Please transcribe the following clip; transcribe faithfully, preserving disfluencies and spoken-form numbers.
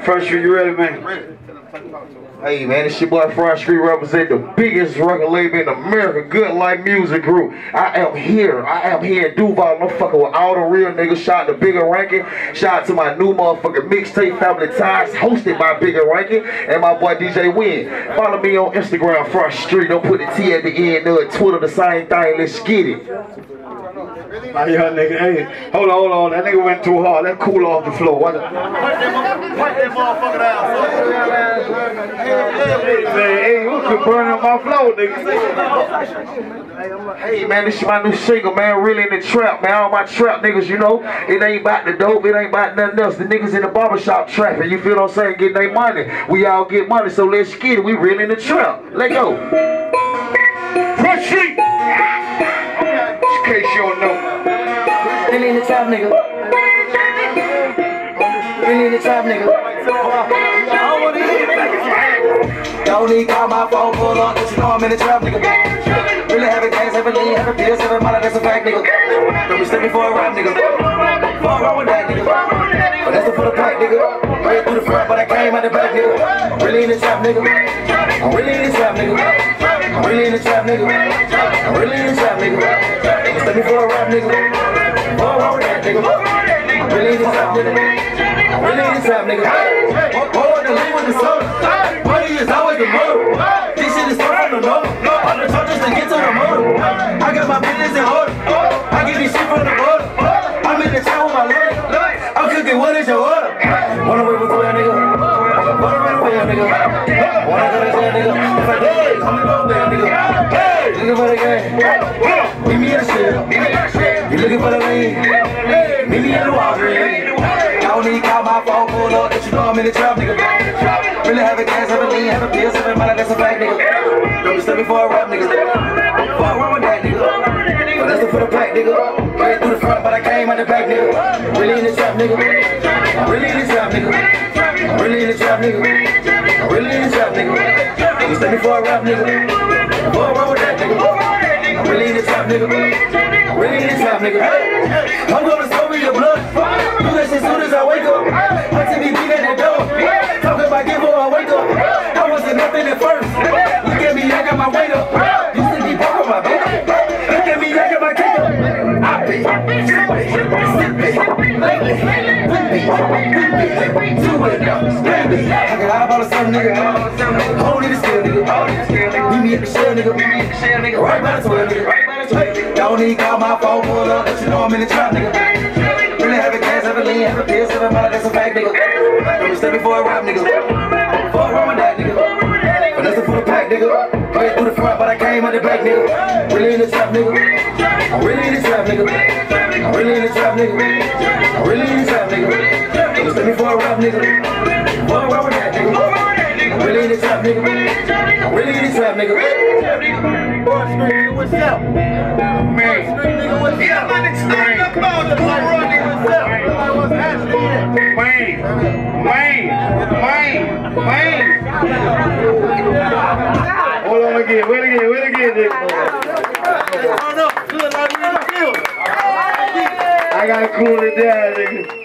Front Street, you ready, man? Ready. Hey man, it's your boy Front Street represent the biggest record label in America, Good Life Music Group. I am here. I am here in Duval. I'm fucking with all the real niggas. Shout out to Bigger Rankin. Shout out to my new motherfucking mixtape Family Ties, hosted by Bigger Rankin and my boy D J Win. Follow me on Instagram, Front Street. Don't put the T at the end. No, Twitter, the same thing. Let's get it. My young nigga, hey, hold on, hold on. That nigga went too hard. Let's cool off the floor. What the? Wipe that motherfucker down. Hey, hey, you could burn up my floor, nigga. Hey, man, this is my new single, man. Really in the trap, man. All my trap niggas, you know, it ain't about the dope. It ain't about nothing else. The niggas in the barbershop trapping. You feel what I'm saying? Getting their money. We all get money, so let's get it. We really in the trap. Let go. Front Street. In case you don't know. Really in the trap, nigga. Really in the trap, nigga. Don't need call my phone, pull up, cause you know I'm in the trap, nigga. Really having gas, having lean, having pills, having money, that's a fact, nigga. Don't be stepping for a rap, nigga. Fuck wrong with that, nigga. But that's the for the pack, nigga. Right through the front, but I came out the back, nigga. Really in the trap, nigga. I'm really in the trap, nigga. I'm really in the trap, nigga. I'm really in the trap, nigga. Stepping for a rap, nigga. Fuck wrong with that, nigga. I'm really in the trap, nigga. I'm really in the trap, nigga. Hold on the lean with the soda. Money is always the motor. This shit is far from the norm. All the charges to get to the motor. I got my business in order. I get this shit from the border. I'm in the town with my lawyer. I'm cooking, what is your order? Wanna wait for twelve, nigga. Wanna wait for twelve, nigga. Wanna go to jail, nigga. If I did, I'm gonna go there, nigga. Hey, looking for the game. Meet me in the shit. You looking for the lean. Meet me in the Walgreens. I don't need call my phone, pull up, that you know I'm in the trap, nigga. Really having gas, having lean, having pills, having money, that's a fact, nigga. Don't be stepping for a rap, nigga. Fuck wrong with that, nigga. But that's the for the pack, nigga. Ran through the front, but I came out the back, nigga. Really in the trap, nigga. I'm really in the trap, nigga. I'm really in the trap, nigga. I'm really in the trap, nigga. Don't be stepping for a rap, nigga. Fuck wrong with that, nigga. I'm really in the trap, nigga. I'm really in the trap, nigga. I'm gonna sober your blood. Do that shit soon as I wake up. My T V beat at the door. Talking about give her a wake up. I wasn't nothing at first. Look at me, I got my weight up. You see me broke on my back. Look at me, I got my cake up. I be sipping, sipping, lately, with me, with me, do it now, scram it. I got eyeball or something, nigga. Hold it still, nigga. Meet me at the shell, nigga. Meet me at the shell, nigga. Right by the twelve, nigga. Right by the twelve, nigga. Don't need call my phone, pull up, let you know I'm in the trap, nigga. Really having gas, having lean, having pills, having money, that's a fact, nigga. Don't be stepping for a rap, nigga. Fuck wrong with that, nigga. But that's the for the pack, nigga. Ran through the front, but I came out the back, nigga. Really in the trap, nigga. I'm really in the trap, nigga. I'm really in the trap, nigga. I'm really in the trap, nigga. Don't be stepping for a rap, nigga. Fuck wrong with that, nigga. I'm really in the trap, nigga. I'm really in the trap, nigga. Front Street, what's up? Man. Front Street, nigga, what's up? Yeah, man, stand up on the front row, nigga, what's up? What's happening? Man, man, man, man. Hold on again, wait again, wait again, nigga. Turn up, good like we in the field. I gotta cool it down, nigga.